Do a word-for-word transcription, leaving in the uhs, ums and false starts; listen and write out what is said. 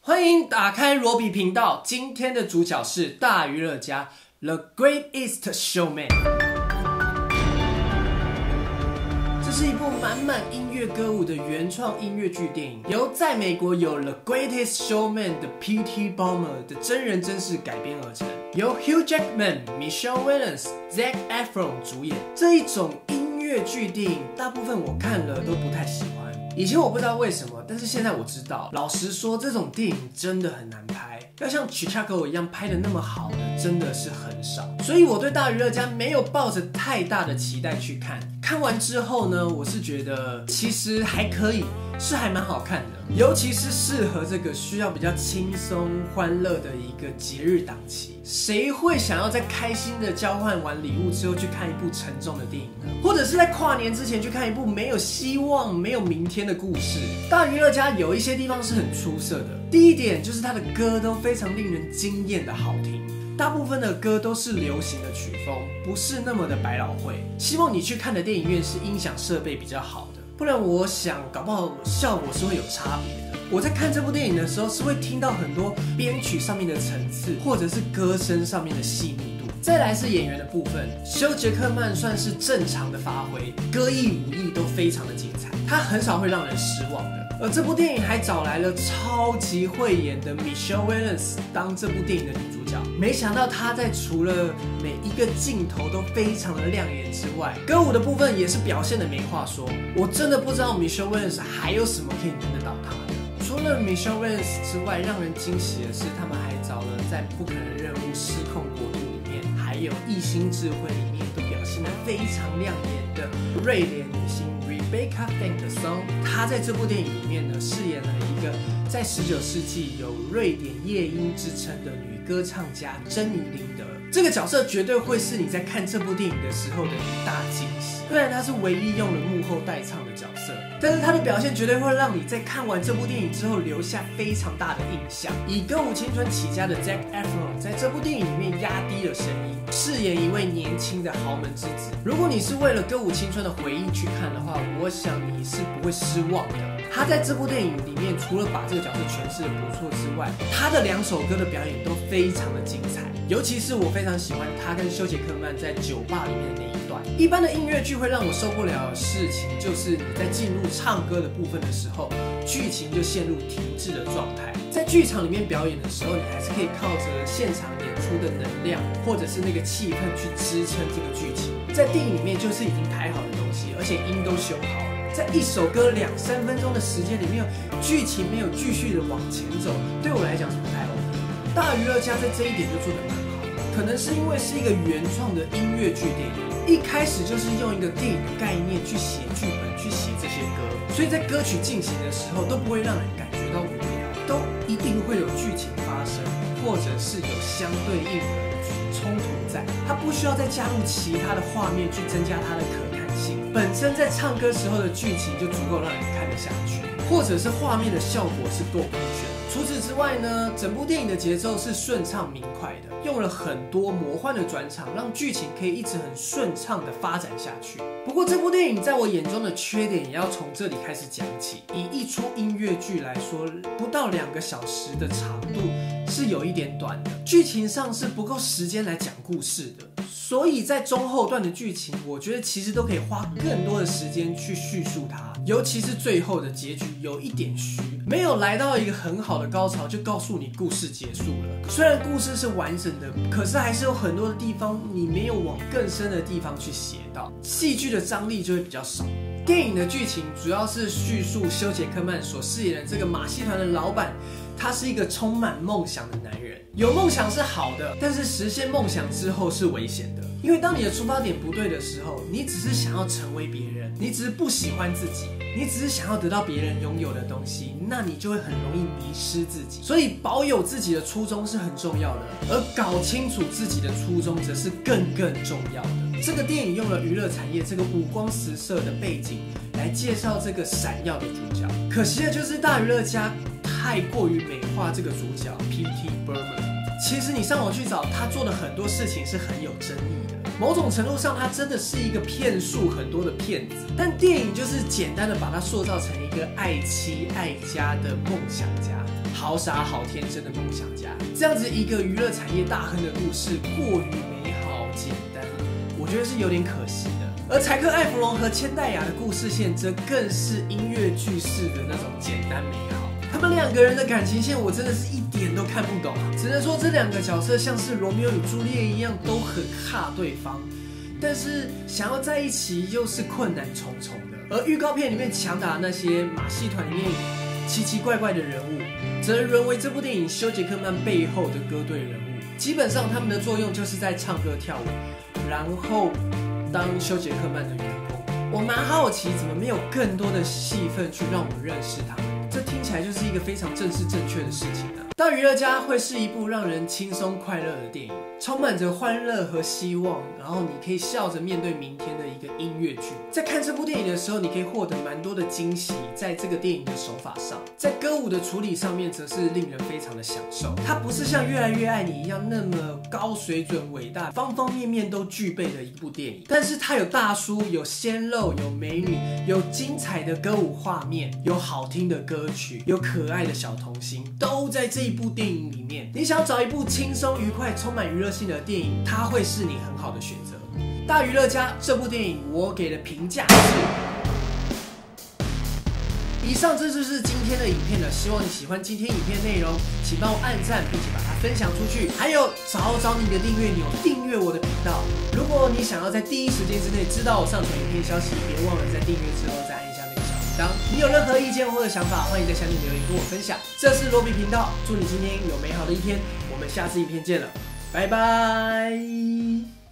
欢迎打开罗比频道，今天的主角是大娱乐家 The Greatest Showman。这是一部满满音乐歌舞的原创音乐剧电影，由在美国有 The Greatest Showman 的 P T Barnum 的真人真事改编而成，由 Hugh Jackman、Michelle Williams、Zac Efron 主演。这一种音乐剧电影，大部分我看了都不太喜欢。以前我不知道为什么，但是现在我知道。老实说，这种电影真的很难拍，要像 Chicago 一样拍的那么好的，真的是很少。所以我对大娱乐家没有抱着太大的期待去看。看完之后呢，我是觉得其实还可以，是还蛮好看的。尤其是适合这个需要比较轻松欢乐的一个节日档期。谁会想要在开心的交换完礼物之后去看一部沉重的电影呢？或者是在跨年之前去看一部没有希望、没有明天的故事？大娱乐家有一些地方是很出色的。第一点就是它的歌都非常令人惊艳的好听。大部分的歌都是流行的曲风，不是那么的百老汇。希望你去看的电影院是音响设备比较好的，不然我想搞不好效果是会有差别的。我在看这部电影的时候，是会听到很多编曲上面的层次，或者是歌声上面的细腻度。再来是演员的部分，休杰克曼算是正常的发挥，歌艺武艺都非常的精彩，他很少会让人失望的。而这部电影还找来了超级会演的 Michelle Williams 当这部电影的女主角，没想到她在除了每一个镜头都非常的亮眼之外，歌舞的部分也是表现的没话说。我真的不知道 Michelle Williams 还有什么可以难得到她的。除了 Michelle Williams 之外，让人惊喜的是，他们还找了在《不可能任务：失控国度》里面，还有《异星智慧》里面都表现得非常亮眼的瑞典女星 Rebecca Ferguson。她在这部电影里面呢，饰演了一个在十九世纪有瑞典夜莺之称的女歌唱家珍妮琳德。这个角色绝对会是你在看这部电影的时候的一大惊喜。虽然她是唯一用了幕后代唱的角色，但是她的表现绝对会让你在看完这部电影之后留下非常大的印象。以歌舞青春起家的 Zac Efron 在这部电影里面压低了声音，饰演一位年轻的豪门之子。如果你是为了歌舞青春的回忆去看的话，我想你是不会失望的。他在这部电影里面，除了把这个角色诠释的不错之外，他的两首歌的表演都非常的精彩。尤其是我非常喜欢他跟休杰克曼在酒吧里面的那一段。一般的音乐剧会让我受不了的事情，就是你在进入唱歌的部分的时候，剧情就陷入停滞的状态。在剧场里面表演的时候，你还是可以靠着现场演出的能量，或者是那个气氛去支撑这个剧情。在电影里面就是已经排好的东西，而且音都修好了。在一首歌两三分钟的时间里面，剧情没有继续的往前走，对我来讲是不太 OK 的。大娱乐家在这一点就做得蛮好，可能是因为是一个原创的音乐剧电影，一开始就是用一个电影的概念去写剧本，去写这些歌，所以在歌曲进行的时候都不会让人感觉到无聊，都一定会有剧情发生，或者是有相对应的冲突在，它不需要再加入其他的画面去增加它的可看性，本身在唱歌时候的剧情就足够让人看得下去，或者是画面的效果是多酷炫。除此之外呢，整部电影的节奏是顺畅明快的，用了很多魔幻的转场，让剧情可以一直很顺畅的发展下去。不过这部电影在我眼中的缺点也要从这里开始讲起。以一出音乐剧来说，不到两个小时的长度是有一点短的，剧情上是不够时间来讲故事的。所以在中后段的剧情，我觉得其实都可以花更多的时间去叙述它，尤其是最后的结局有一点虚，没有来到一个很好的高潮就告诉你故事结束了。虽然故事是完整的，可是还是有很多的地方你没有往更深的地方去写到，戏剧的张力就会比较少。电影的剧情主要是叙述休杰克曼所饰演的这个马戏团的老板，他是一个充满梦想的男人。有梦想是好的，但是实现梦想之后是危险的，因为当你的出发点不对的时候，你只是想要成为别人，你只是不喜欢自己，你只是想要得到别人拥有的东西，那你就会很容易迷失自己。所以保有自己的初衷是很重要的，而搞清楚自己的初衷则是更更重要的。这个电影用了娱乐产业这个五光十色的背景来介绍这个闪耀的主角，可惜的就是大娱乐家太过于美化这个主角 P T Barnum。其实你上网去找，他做的很多事情是很有争议的。某种程度上，他真的是一个骗术很多的骗子。但电影就是简单的把他塑造成一个爱妻爱家的梦想家。好好傻好天真的梦想家。这样子一个娱乐产业大亨的故事过于美好简单，我觉得是有点可惜的。而柴克艾弗隆和千代雅的故事线则更是音乐剧式的那种简单美好。他们两个人的感情线我真的是一点都看不懂，只能说这两个角色像是罗密欧与朱丽叶一样都很卡对方，但是想要在一起又是困难重重的。而预告片里面强打的那些马戏团里面奇奇怪怪的人物，则沦为这部电影休杰克曼背后的歌队人物。基本上他们的作用就是在唱歌跳舞，然后当休杰克曼的员工。我蛮好奇怎么没有更多的戏份去让我认识他们，这听起来就是一个非常正式正确的事情啊。《大娱乐家》会是一部让人轻松快乐的电影，充满着欢乐和希望，然后你可以笑着面对明天的一个音乐剧。在看这部电影的时候，你可以获得蛮多的惊喜，在这个电影的手法上，在歌舞的处理上面，则是令人非常的享受。它不是像《越来越爱你》一样那么高水准、伟大、方方面面都具备的一部电影，但是它有大叔、有鲜肉、有美女、有精彩的歌舞画面、有好听的歌曲、有可爱的小童星，都在这一部电影里面。你想要找一部轻松愉快、充满娱乐性的电影，它会是你很好的选择。《大娱乐家》这部电影，我给的评价是。以上这就是今天的影片了，希望你喜欢今天影片内容，请帮我按赞，并且把它分享出去。还有找找你的订阅钮，订阅我的频道。如果你想要在第一时间之内知道我上传影片消息，别忘了在订阅之后再按一下那个小铃铛。你有任何意见或者想法，欢迎在下面留言跟我分享。这是罗比频道，祝你今天有美好的一天，我们下次影片见了，拜拜。